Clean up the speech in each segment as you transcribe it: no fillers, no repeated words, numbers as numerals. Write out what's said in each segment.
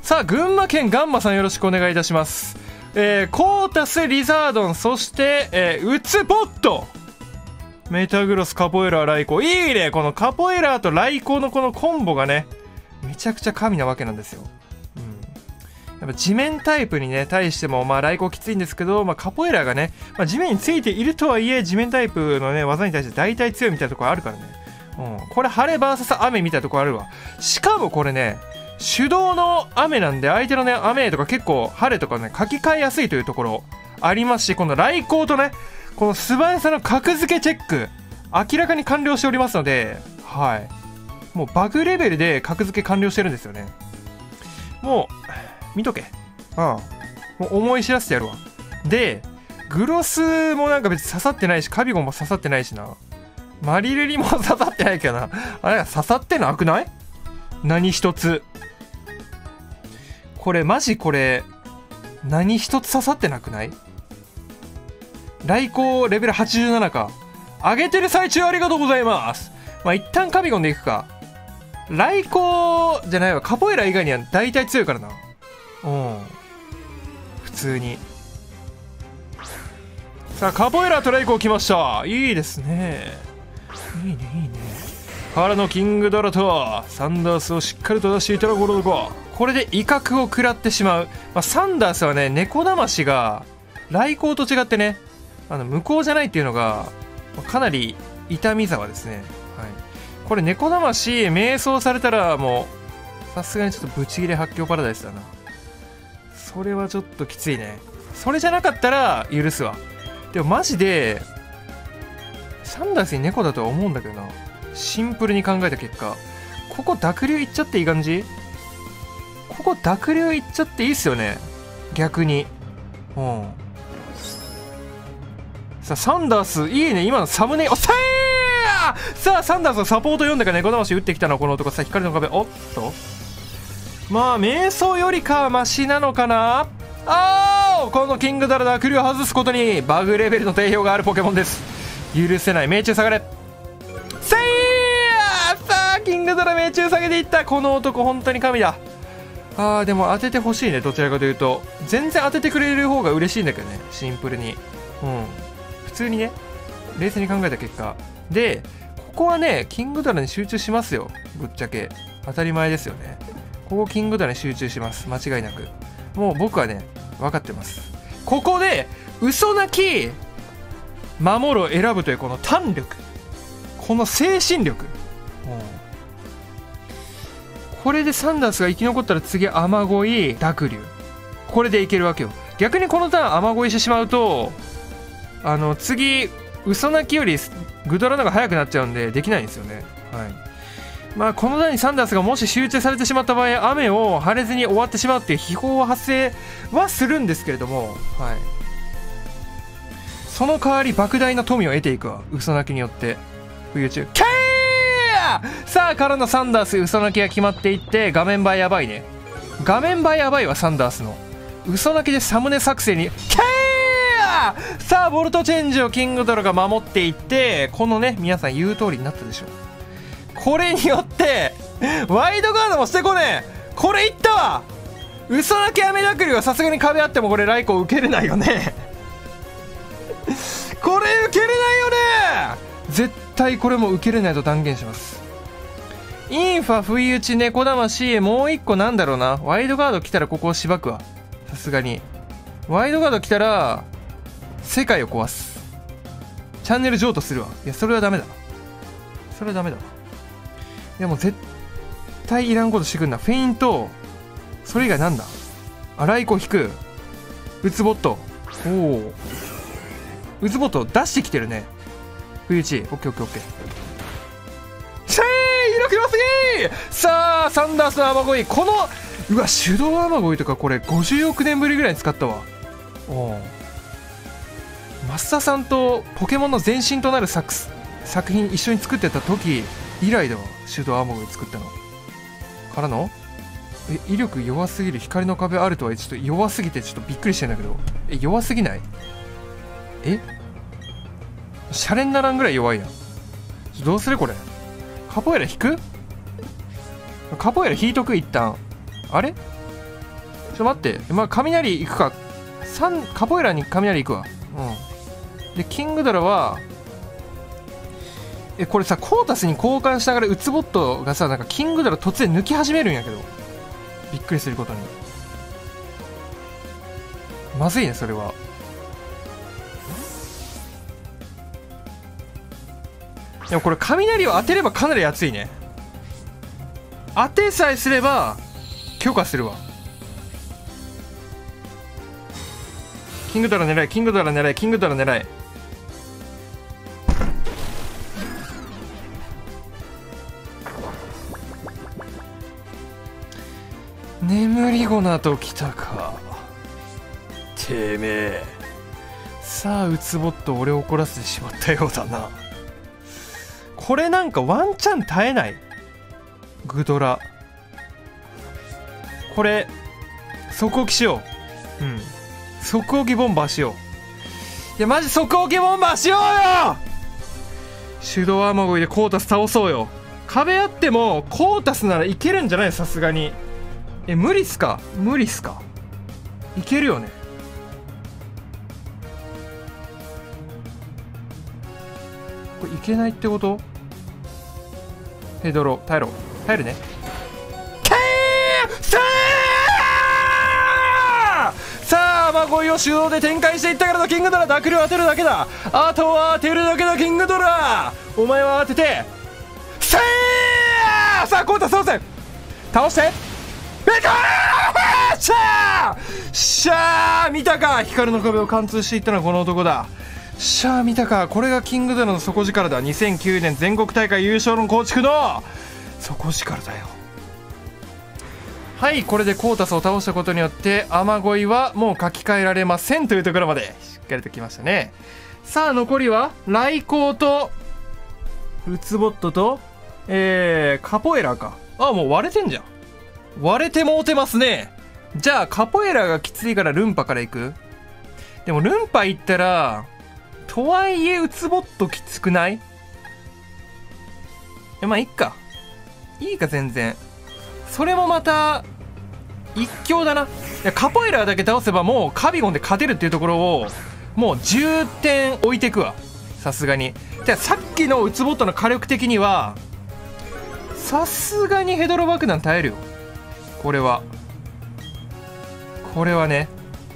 さあ群馬県ガンマさんよろしくお願いいたします。コータスリザードン、そして、ウツボット、メタグロス、カポエラー、ライコー。いいね、このカポエラーとライコーのこのコンボがねめちゃくちゃ神なわけなんですよ。やっぱ地面タイプにね対してもまあライコーきついんですけど、まあ、カポエラーがね、まあ、地面についているとはいえ地面タイプのね技に対して大体強いみたいなところあるからね。これ晴れ VS 雨みたいなところあるわ。しかもこれね手動の雨なんで相手のね雨とか結構晴れとかね書き換えやすいというところありますし、この雷光とねこの素早さの格付けチェック明らかに完了しておりますので、はい、もうバグレベルで格付け完了してるんですよね。もう見とけ。もう思い知らせてやるわ。でグロスもなんか別に刺さってないし、カビゴンも刺さってないしな、マリルリも刺さってないけどな。あれ刺さってなくない？何一つ。これマジこれ何一つ刺さってなくない？雷光レベル87か。上げてる最中ありがとうございます。まあ一旦カビゴンでいくか。雷光じゃないわ、カポエラ以外には大体強いからな。普通に。さあカポエラと雷光来ました。いいですね、いいねいいね。からのキングドラとサンダースをしっかりと出していたらこのとこ。これで威嚇を食らってしまう。サンダースはね猫魂が雷光と違ってね無効じゃないっていうのがかなり痛みざわですね。はい、これ猫魂瞑想されたらもうさすがにちょっとブチギレ発狂パラダイスだな。それはちょっときついね。それじゃなかったら許すわ。でもマジでサンダースに猫だとは思うんだけどな。シンプルに考えた結果、ここ濁流いっちゃっていい感じ？ここ濁流いっちゃっていいっすよね逆に。さあサンダースいいね。今のサムネおっさー。さあサンダースのサポート読んだから猫魂打ってきたのはこの男。さあ光の壁、おっとまあ瞑想よりかはマシなのかな。このキングダラ濁流を外すことにバグレベルの定評があるポケモンです。許せない。命中下がれ。さあキングダラ命中下げていった。この男本当に神だ。でも当ててほしいね。どちらかというと全然当ててくれる方が嬉しいんだけどね、シンプルに。普通にね冷静に考えた結果で、ここはねキングダラに集中しますよ。ぶっちゃけ当たり前ですよね。ここキングダラに集中します、間違いなく。もう僕はね分かってます。ここで嘘泣き守るを選ぶというこの胆力、この精神力、これでサンダースが生き残ったら次雨乞い濁流、これでいけるわけよ。逆にこのターン雨乞いしてしまうと次嘘泣きよりグドラの方が早くなっちゃうんでできないんですよね。まあこの段にサンダースがもし集中されてしまった場合、雨を晴れずに終わってしまうっていう秘宝は発生はするんですけれども、その代わり莫大な富を得ていくわ、嘘泣きによって。冬中キャー。さあからのサンダース嘘泣きが決まっていって、画面映えやばいね。画面映えやばいわ。サンダースの嘘泣きでサムネ作成にキャー。さあボルトチェンジをキングドラが守っていって、このね皆さん言う通りになったでしょ。これによってワイドガードもしてこねえ。これいったわ。嘘泣き雨濁流はさすがに壁あってもこれライコ受けれないよねこれ受けれないよね。絶対これも受けれないと断言します。インファ不意打ち猫魂、もう一個なんだろうな。ワイドガード来たらここをしばくわ。さすがにワイドガード来たら世界を壊す、チャンネル譲渡するわ。いやそれはダメだ、それはダメだ。いやもう絶対いらんことしてくんな。フェイント、それ以外なんだ。ライコ引く、ウツボット、ウツボット出してきてるね。不意打ち、オッケーオッケーオッケー。シェーイ色気ますぎー。さあサンダースの雨乞い、このうわ手動雨乞いとかこれ50億年ぶりぐらいに使ったわ。マスターさんとポケモンの前身となる作品一緒に作ってた時以来だわ、手動雨乞い作ったの。からの威力弱すぎる、光の壁あるとはちょっと弱すぎてちょっとびっくりしてんだけど、弱すぎない？シャレにならんぐらい弱いな。どうするこれ。カポエラ引く？カポエラ引いとく一旦。あれと待って、まあ、雷行くか。カポエラに雷行くわ。でキングドラはこれさ、コータスに交換しながらウツボットがさ、なんかキングドラ突然抜き始めるんやけど、びっくりすることにまずいね、それは。でもこれ雷を当てればかなり熱いね。当てさえすれば許可するわ。キングドラ狙い、キングドラ狙い、キングドラ狙い。眠りゴナときたか、てめえ。さあウツボット、俺を怒らせてしまったようだな。これなんかワンチャン耐えない。グドラ、これ即置きしよう。即置きボンバーしよう。いやマジ即置きボンバーしようよ。手動アマゴイでコータス倒そうよ。壁あってもコータスならいけるんじゃない？さすがに。無理っすか？無理っすか？いけるよね。これいけないってこと？ヘドロ耐えろ、耐えるね。さあマゴイを手動で展開していったからのキングドラ、濁流当てるだけだ。あとは当てるだけだ。キングドラ、お前は当ててさあコータス倒せ、倒してしゃー、見たか。光の壁を貫通していったのはこの男だ。しゃー、見たか。これがキングドラの底力だ。2009年全国大会優勝の構築の底力だよ。はい、これでコータスを倒したことによって雨乞いはもう書き換えられませんというところまでしっかりときましたね。さあ残りは雷光とウツボットとカポエラか。あ、もう割れてんじゃん。割れてもうてますね。じゃあカポエラがきついからルンパから行く。でもルンパ行ったらとはいえウツボットきつくない？まあいっか、いいか全然。それもまた一強だな。いやカポエラだけ倒せばもうカビゴンで勝てるっていうところをもう10点置いていくわ、さすがに。でさっきのウツボットの火力的にはさすがにヘドロ爆弾耐えるよ。これはね、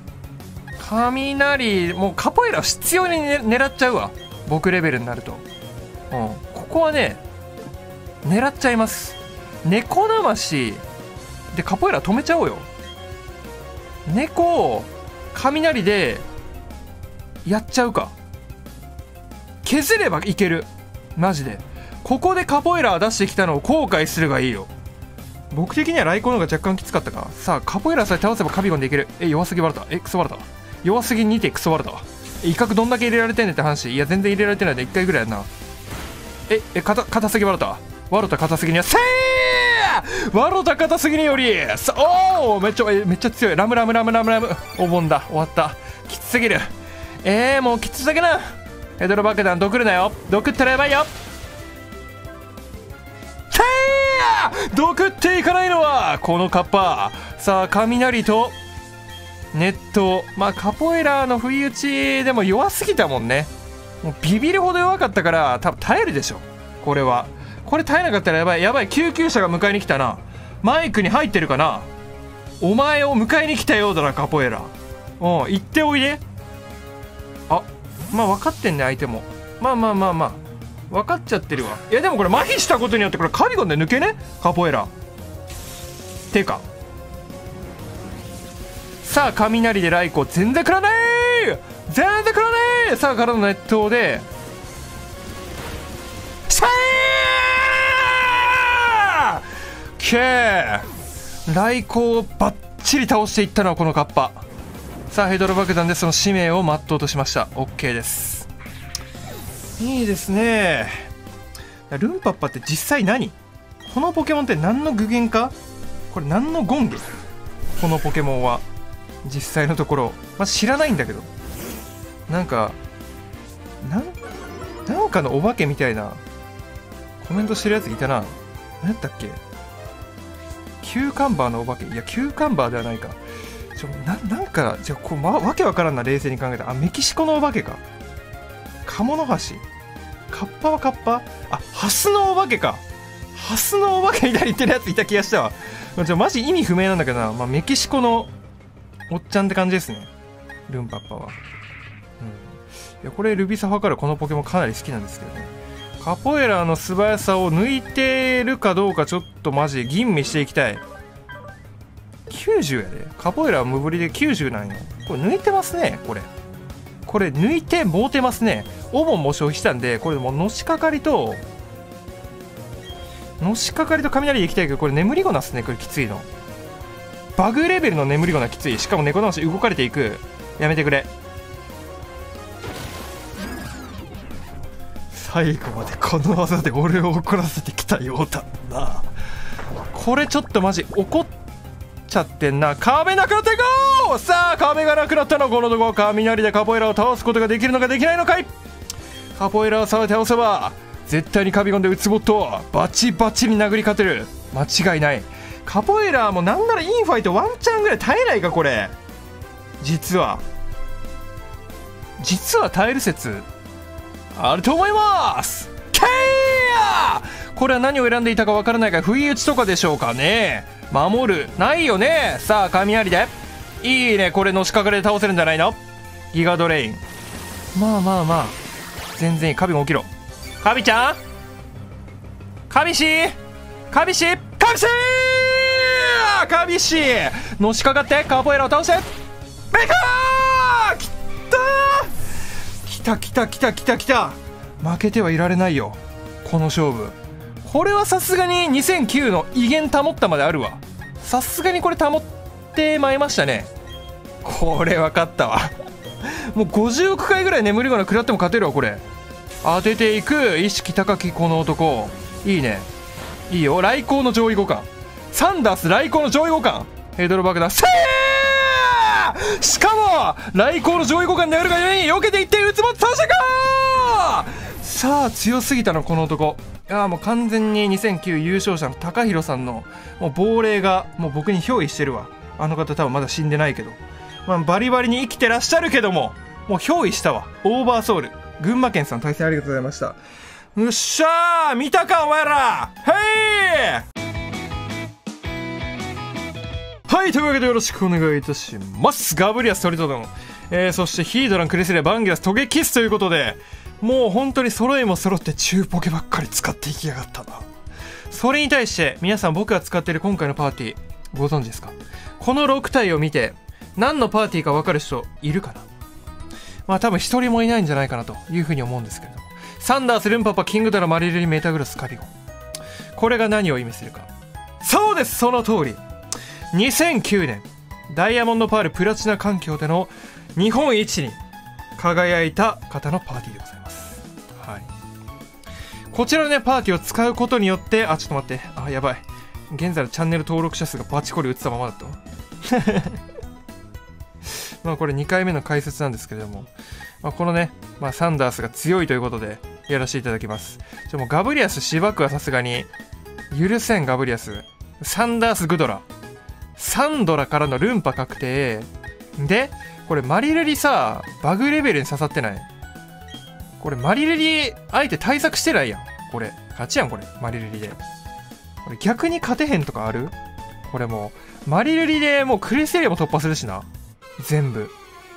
雷もうカポエラ必要に、狙っちゃうわ、僕レベルになると。ここはね狙っちゃいます。猫だましでカポエラ止めちゃおうよ。猫を雷でやっちゃうか。削ればいける、マジで。ここでカポエラ出してきたのを後悔するがいいよ。僕的には雷光の方が若干きつかったか。さあカポエラさえ倒せばカビゴンでいける。弱すぎバルタ、クソバルタ、弱すぎにてクソバルタ。威嚇どんだけ入れられてんねんって話。いや全然入れられてないで1回ぐらいやんな。硬すぎバルタ、ワルタ硬すぎにはせー、ワルタ硬すぎによりさおー、めっちゃ強い。ラムお盆だ、終わった。きつすぎる。もうきつすぎな。ヘドロ爆弾毒るなよ、毒ったらやばいよ。毒っていかないのはこのカッパ。さあ雷と熱湯、まあカポエラの不意打ちでも弱すぎたもんね。もうビビるほど弱かったから多分耐えるでしょ。これ耐えなかったらやばい。救急車が迎えに来たな。マイクに入ってるかな。お前を迎えに来たようだなカポエラ。行っておいで。あ、まあ分かってんね相手も。まあ分かっちゃってるわ。いやでもこれ麻痺したことによってこれカビゴンで抜けね、カポエラてか。さあ雷で雷光全然食らない、全然食らない。さあからの熱湯でシャーけー、雷光をバッチリ倒していったのはこのカッパ。さあヘドロ爆弾でその使命を全うとしました。 OK です。いいですね。ルンパッパって実際何？このポケモンって何の具現か？これ何のゴング？このポケモンは実際のところ、知らないんだけど、なんかのお化けみたいなコメントしてるやついたな。何やったっけ？ キューカンバーのお化け。いや、キューカンバーではないか。なんか、じゃあ、わけわからんな、冷静に考えたら。あ、メキシコのお化けか。カモノハシ。カッパはカッパ？あ、ハスのお化けか。ハスのお化けみたいに言ってるやついた気がしたわ。マジ意味不明なんだけどな。まあ、メキシコのおっちゃんって感じですね。ルンパッパは。いや、これルビサファからこのポケモンかなり好きなんですけどね。カポエラの素早さを抜いてるかどうかちょっとマジ吟味していきたい。90やで。カポエラは無ぶりで90なんよ。これ抜いてますね、これ。これ抜いてもうてますね。オボンも消費したんで、これもうのしかかりと雷でいきたいけど、これ眠りゴナっすね。これきついの。バグレベルの眠りゴナきつい。しかも猫魂動かれていく。やめてくれ。最後までこの技で俺を怒らせてきたようだな。これちょっとマジ怒っちゃってんな。壁なくなっていこう。さあ、壁がなくなったのこのとこ。雷でカポエラを倒すことができるのかできないのかい。カポエラをさえ倒せば絶対にカビゴンでウツボットバチバチに殴り勝てる。間違いない。カポエラもなんならインファイトワンチャンぐらい耐えないかこれ。実は耐える説あると思います。ケイヤー。これは何を選んでいたかわからないが、不意打ちとかでしょうかね。守るないよね。さあ、雷でいいね。これのしかかれで倒せるんじゃないの。ギガドレイン。まあ全然いい。カビも起きろ。カビちゃん、カビシーのしかかってカポエラを倒して。メカーきた。負けてはいられないよこの勝負。これはさすがに2009の威厳保ったまであるわ。さすがにこれ保ってまいりましたね。これ分かったわもう50億回ぐらい眠りゴナ食らっても勝てるわこれ。当てていく。意識高きこの男。いいね。いいよ。雷光の上位互換。サンダース雷光の上位互換。ヘドロ爆弾せー。しかも雷光の上位互換であるがゆえに避けていってウツボット倒してか。さあ強すぎたのこの男。いやもう完全に2009優勝者の高弘さんのもう亡霊がもう僕に憑依してるわ。あの方多分まだ死んでないけど、まあ、バリバリに生きてらっしゃるけどももう憑依したわ。オーバーソウル。群馬県さん対戦ありがとうございました。よっしゃー見たかお前ら。へい。はい、というわけでよろしくお願いいたします。ガブリアストリトドン、そしてヒードランクレセリアバンギラストゲキスということで、もう本当に揃いも揃って中ポケばっかり使っていきやがったな。それに対して皆さん、僕が使っている今回のパーティーご存知ですか。この6体を見て何のパーティーか分かる人いるかな。まあ多分一人もいないんじゃないかなというふうに思うんですけれども、サンダース、ルンパパ、キングドラ、マリルリ、メタグロス、カビゴン、これが何を意味するか。そうです、その通り。2009年ダイヤモンドパールプラチナ環境での日本一に輝いた方のパーティーでございます。はい、こちらのねパーティーを使うことによって、あ、ちょっと待って、あ、やばい、現在のチャンネル登録者数がバチコリ打ってたままだったわまあこれ2回目の解説なんですけれども、まあ、このね、まあ、サンダースが強いということでやらせていただきます。もうガブリアスしばくはさすがに許せん。ガブリアス、サンダースグドラ、サンドラからのルンパ確定で、これマリルリさ、バグレベルに刺さってない。これマリルリ相手対策してないやん。これ勝ちやん。これマリルリでこれ逆に勝てへんとかある。これもうマリルリでもうクレセリアも突破するしな、全部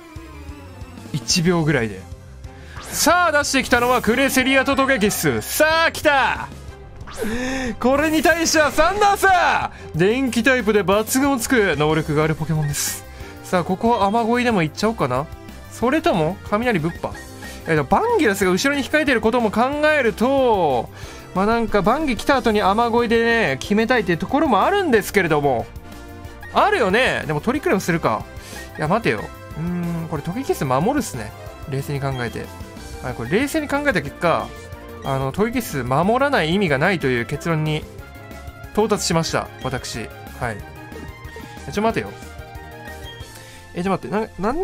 1秒ぐらいで。さあ出してきたのはクレセリアとトゲキス。さあ来た。これに対してはサンダース、電気タイプで抜群をつく能力があるポケモンです。さあここは雨乞いでもいっちゃおうかな。それとも雷ぶっぱ。バンギラスが後ろに控えてることも考えると、まあなんかバンギ来た後に雨乞いでね決めたいっていうところもあるんですけれども、あるよね。でもトリクレムするか。いや待てよ、これトゲキス守るっすね、冷静に考えて。はい、これ冷静に考えた結果、トゲキス守らない意味がないという結論に到達しました私。はい、待てよ、ちょ待って、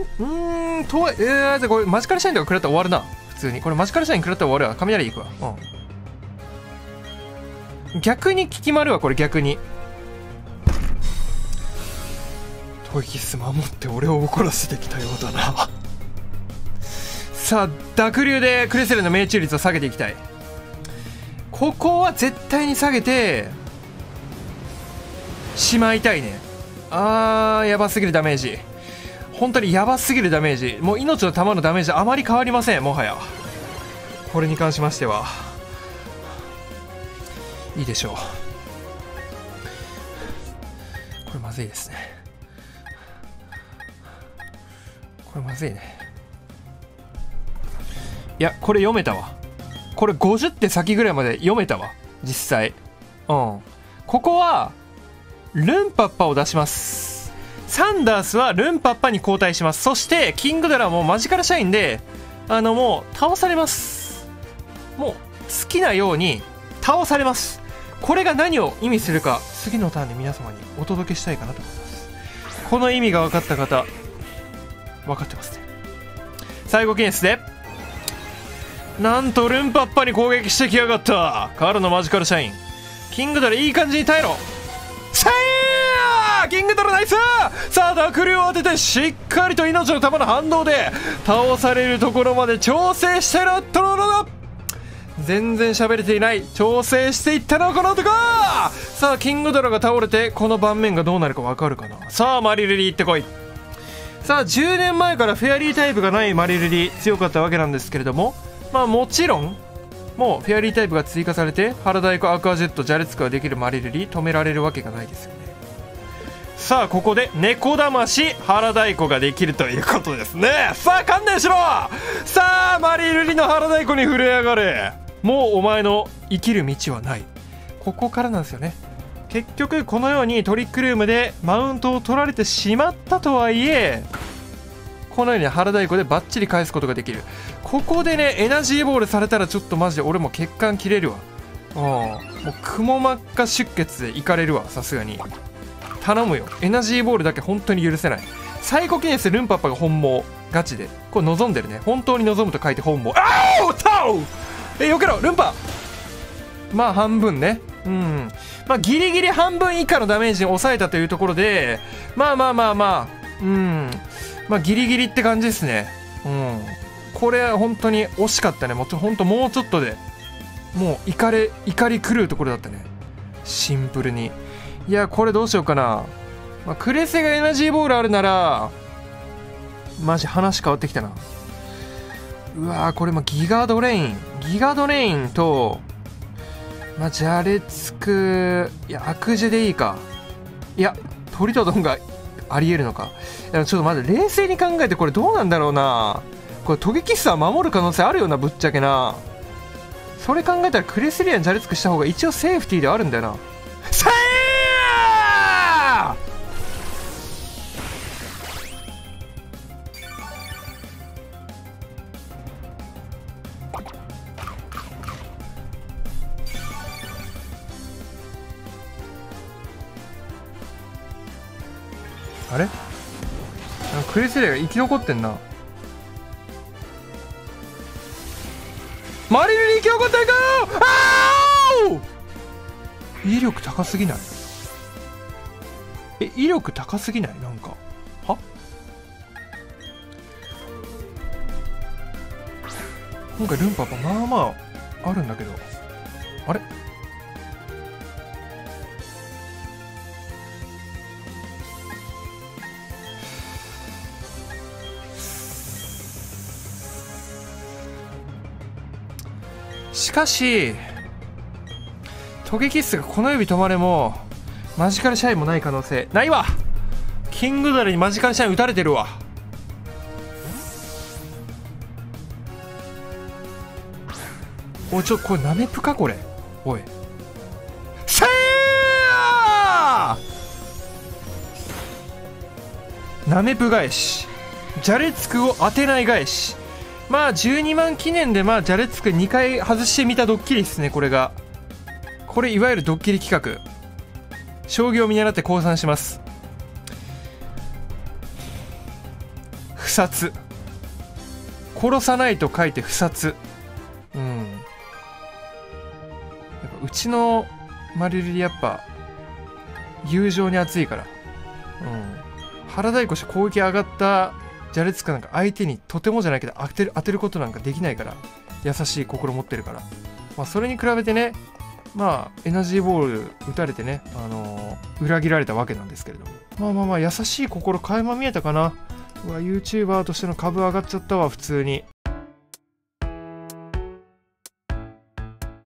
これマジカルシャインとか食らったら終わるな。普通にこれマジカルシャイン食らったら終わるわ。雷いくわ。逆に効き回るわこれ。逆にトゲキッス守って俺を怒らせてきたようだな。さあ濁流でクレセルの命中率を下げていきたい。ここは絶対に下げてしまいたいね。やばすぎるダメージ、本当にやばすぎるダメージ。もう命の玉のダメージあまり変わりません。もはやこれに関しましてはいいでしょう。これまずいですね。これまずいね。いやこれ読めたわ。これ50手先ぐらいまで読めたわ実際。ここはルンパッパを出します。サンダースはルンパッパに交代します。そしてキングドラもマジカルシャインでもう倒されます。もう好きなように倒されます。これが何を意味するか次のターンで皆様にお届けしたいかなと思います。この意味が分かった方分かってますね。最後ケースでなんとルンパッパに攻撃してきやがった。彼のマジカルシャインキングドラいい感じに耐えろ。さあキングドラナイス。さあ濁流を当ててしっかりと命の玉の反動で倒されるところまで調整してる。トロロロ全然喋れていない。調整していったのはこの男。さあキングドラが倒れてこの盤面がどうなるか分かるかな。さあマリルリ行ってこい。さあ10年前からフェアリータイプがないマリルリ強かったわけなんですけれども、まあもちろんもうフェアリータイプが追加されてハラダイコアクアジェットジャレツクができるマリルリ止められるわけがないですよね。さあここで猫魂ハラダイコができるということですね。さあ観念しろ。さあマリルリのハラダイコに触れやがれ。もうお前の生きる道はない。ここからなんですよね。結局このようにトリックルームでマウントを取られてしまったとはいえこのように腹太鼓でバッチリ返すことができる。ここでねエナジーボールされたらちょっとマジで俺も血管切れるわ。もうくも膜下出血でいかれるわさすがに。頼むよエナジーボールだけ本当に許せない。サイコキネスルンパッパが本望ガチでこれ望んでるね。本当に望むと書いて本望。あおタオ避けろルンパ。まあ半分ね。まあギリギリ半分以下のダメージに抑えたというところでまあギリギリって感じですね。これは本当に惜しかったね。もうほんともうちょっとでもう怒り狂うところだったねシンプルに。いやこれどうしようかな。クレセがエナジーボールあるならマジ話変わってきたな。うわーこれギガドレインとジャレツクいやアクジェでいいか。いやトリトドンがありえるのか。いやちょっと待って冷静に考えてこれどうなんだろうな。これトゲキッスは守る可能性あるよなぶっちゃけな。それ考えたらクレセリアンジャレツクした方が一応セーフティーではあるんだよな。さああれクレセリアが生き残ってんな。マリルに生き残ってるか。威力高すぎない？威力高すぎない？なんかは今回ルンパパまあまああるんだけどあれしかしトゲキッスがこの指止まれもマジカルシャインもない可能性ないわ。キングドラにマジカルシャイン打たれてるわ。おいこれナメプかこれ。おいせーナメプ返しジャレツクを当てない返し。まあ12万記念でジャレツク2回外してみたドッキリですね。これいわゆるドッキリ企画。将棋を見習って降参します。不殺殺さないと書いて不殺。やっぱうちのマリルリやっぱ友情に熱いから腹太鼓して攻撃上がったジャレツカなんか相手にとてもじゃないけど当てることなんかできないから、優しい心持ってるから、まあ、それに比べてね、まあエナジーボール打たれてね、裏切られたわけなんですけれども、まあ優しい心垣間見えたかな。うわ YouTuber としての株上がっちゃったわ普通に。